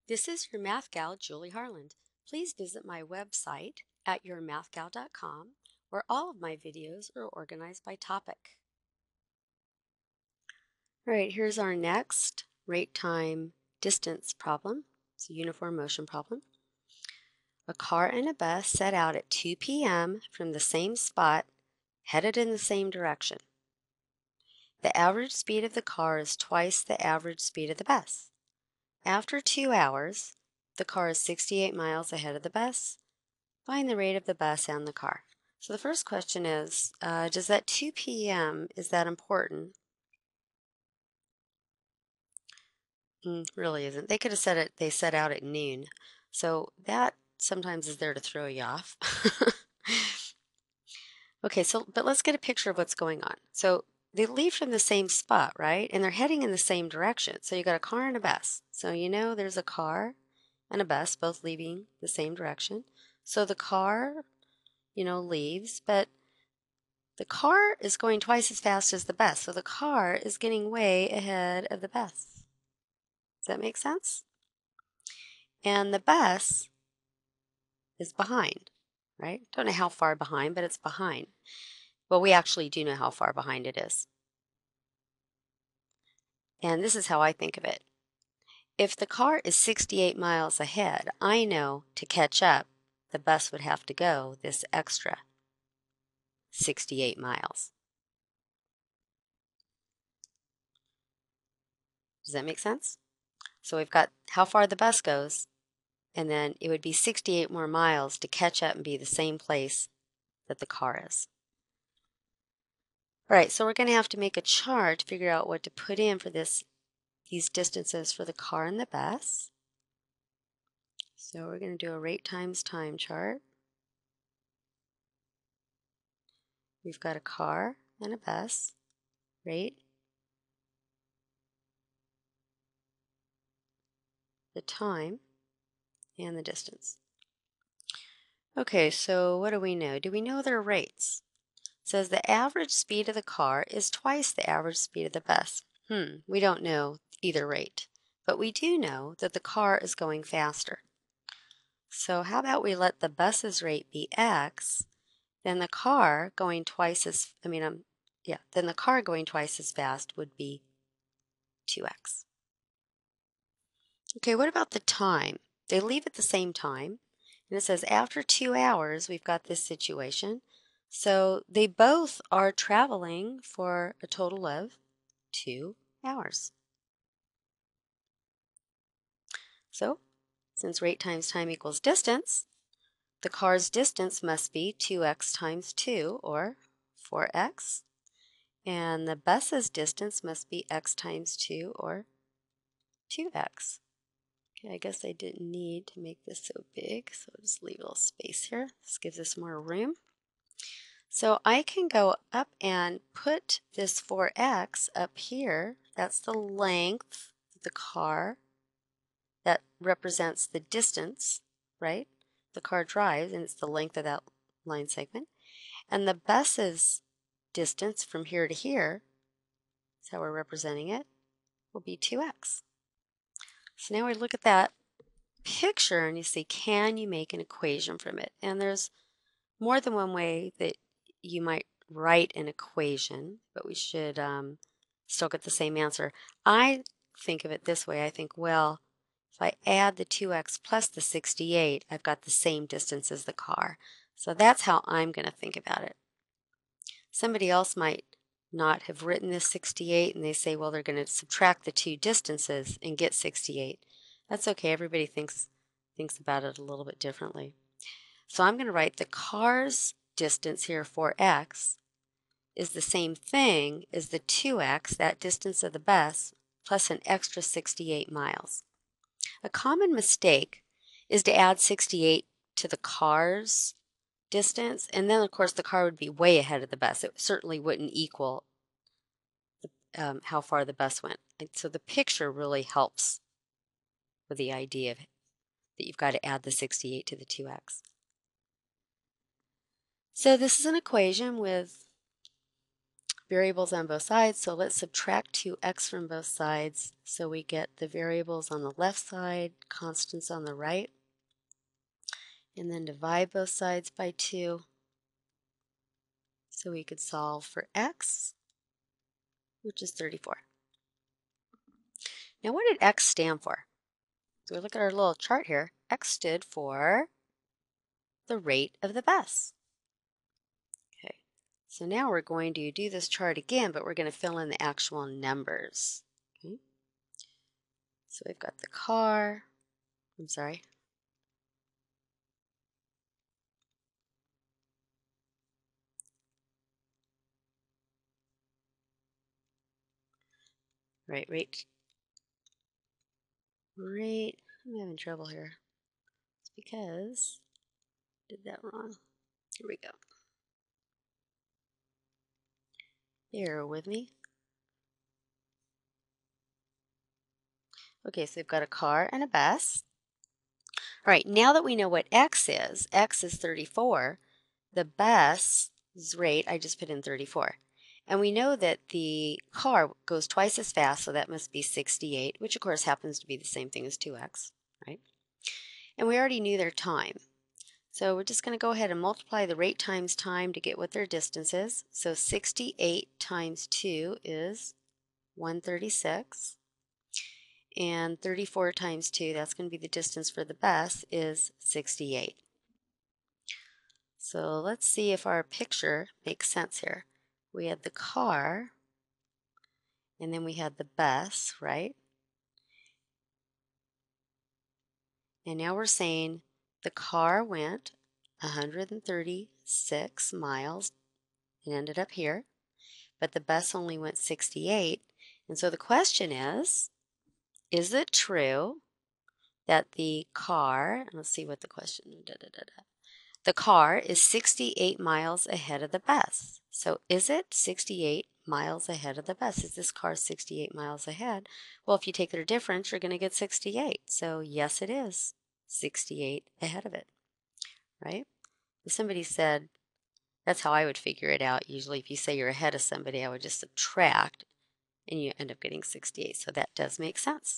This is your math gal, Julie Harland. Please visit my website at yourmathgal.com, where all of my videos are organized by topic. All right, here's our next rate time distance problem. It's a uniform motion problem. A car and a bus set out at 2 p.m. from the same spot, headed in the same direction. The average speed of the car is twice the average speed of the bus. After 2 hours, the car is 68 miles ahead of the bus. Find the rate of the bus and the car. So the first question is, does that 2 p.m., is that important? Really isn't. They could have said it, they set out at noon. So that sometimes is there to throw you off. Okay, but let's get a picture of what's going on. So they leave from the same spot, right? And they're heading in the same direction. So you got a car and a bus. So you know there's a car and a bus both leaving the same direction. So the car, leaves, but the car is going twice as fast as the bus. So the car is getting way ahead of the bus. Does that make sense? And the bus is behind, right? Don't know how far behind, but it's behind. Well, we actually do know how far behind it is. And this is how I think of it. If the car is 68 miles ahead, I know to catch up, the bus would have to go this extra 68 miles. Does that make sense? So we've got how far the bus goes, and then it would be 68 more miles to catch up and be the same place that the car is. All right, so we're going to have to make a chart to figure out what to put in for these distances for the car and the bus. So we're going to do a rate times time chart. We've got a car and a bus, rate, the time, and the distance. Okay, so what do we know? Do we know their rates? It says the average speed of the car is twice the average speed of the bus. We don't know either rate, but we do know that the car is going faster. So how about we let the bus's rate be x, then the car going twice as, then the car going twice as fast would be 2x. Okay, what about the time? They leave at the same time, and it says after 2 hours, we've got this situation. So they both are traveling for a total of 2 hours. So since rate times time equals distance, the car's distance must be 2x times 2, or 4x. And the bus's distance must be x times 2, or 2x. Okay, I guess I didn't need to make this so big, so I'll just leave a little space here. This gives us more room. So I can go up and put this 4x up here. That's the length of the car. That represents the distance, right? The car drives, and it's the length of that line segment. And the bus's distance from here to here, that's how we're representing it, will be 2x. So now we look at that picture and you see, can you make an equation from it? And there's more than one way that you might write an equation, but we should still get the same answer. I think of it this way. I think, well, if I add the 2x plus the 68, I've got the same distance as the car. So that's how I'm going to think about it. Somebody else might not have written this 68, and they say, well, they're going to subtract the two distances and get 68. That's okay. Everybody thinks about it a little bit differently. So I'm going to write the car's distance here, 4x, is the same thing as the 2x, that distance of the bus, plus an extra 68 miles. A common mistake is to add 68 to the car's distance, and then of course the car would be way ahead of the bus. It certainly wouldn't equal how far the bus went. And so the picture really helps with the idea that you've got to add the 68 to the 2x. So this is an equation with variables on both sides, so let's subtract 2x from both sides so we get the variables on the left side, constants on the right, and then divide both sides by 2 so we could solve for x, which is 34. Now what did x stand for? So we look at our little chart here. X stood for the rate of the bus. Okay, so now we're going to do this chart again, but we're going to fill in the actual numbers. Okay, so we've got the car. I'm sorry. Right, rate. I'm having trouble here. It's because I did that wrong. Here we go. Bear with me. Okay, so we've got a car and a bus. All right, now that we know what x is 34, the bus's rate, I just put in 34. And we know that the car goes twice as fast, so that must be 68, which of course happens to be the same thing as 2x, right? And we already knew their time. So we're just going to go ahead and multiply the rate times time to get what their distance is. So 68 times 2 is 136. And 34 times 2, that's going to be the distance for the bus, is 68. So let's see if our picture makes sense here. We had the car, and then we had the bus, right? And now we're saying the car went 136 miles and ended up here, but the bus only went 68. And so the question is it true that the car, let's see what the question, the car is 68 miles ahead of the bus. So is it 68 miles ahead of the bus? Is this car 68 miles ahead? Well, if you take their difference, you're going to get 68. So yes, it is 68 ahead of it, right? If somebody said, that's how I would figure it out. Usually if you say you're ahead of somebody, I would just subtract and you end up getting 68. So that does make sense.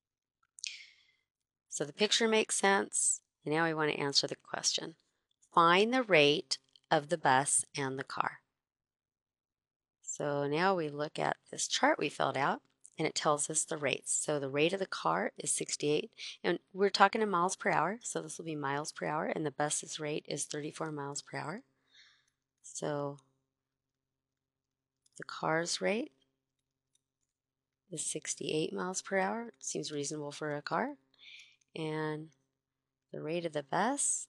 So the picture makes sense. And now we want to answer the question. Find the rate of the bus and the car. So now we look at this chart we filled out and it tells us the rates. So the rate of the car is 68 and we're talking in miles per hour. So this will be miles per hour and the bus's rate is 34 miles per hour. So the car's rate is 68 miles per hour. Seems reasonable for a car. And the rate of the bus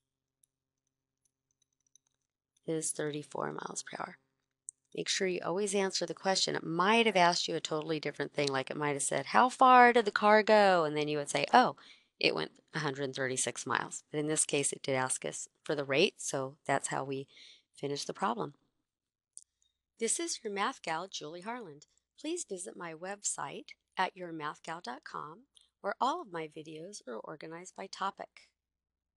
is 34 miles per hour. Make sure you always answer the question. It might have asked you a totally different thing, like it might have said, how far did the car go? And then you would say, oh, it went 136 miles. But in this case, it did ask us for the rate, so that's how we finished the problem. This is your Math Gal, Julie Harland. Please visit my website at yourmathgal.com, where all of my videos are organized by topic.